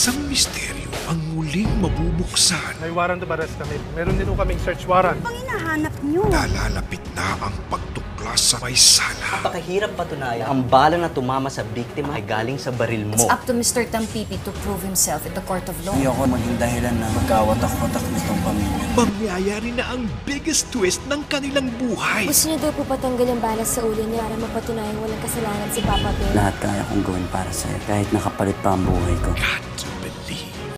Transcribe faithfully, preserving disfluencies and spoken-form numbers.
isang misteryo ang muling mabubuksan. May warrant of arrest kami. Meron din po kaming search warrant. Ang hinahanap niyo. Nalalapit na ang pagtuklas sa may sala. Napakahirap patunayan. Ang bala na tumama sa biktima ay galing sa baril mo. It's up to Mister Tampipi to prove himself at the court of law. Ayoko maging dahilan na magkawatak-watak nitong pamilya. Mangyayari na ang biggest twist ng kanilang buhay. Gusto niya daw po patanggal ang balas sa ulo niya para mapatunayan walang kasalanan si Papa Bear. Lahat kaya kong gawin para sa'yo, kahit nakapalit pa ang buhay ko. God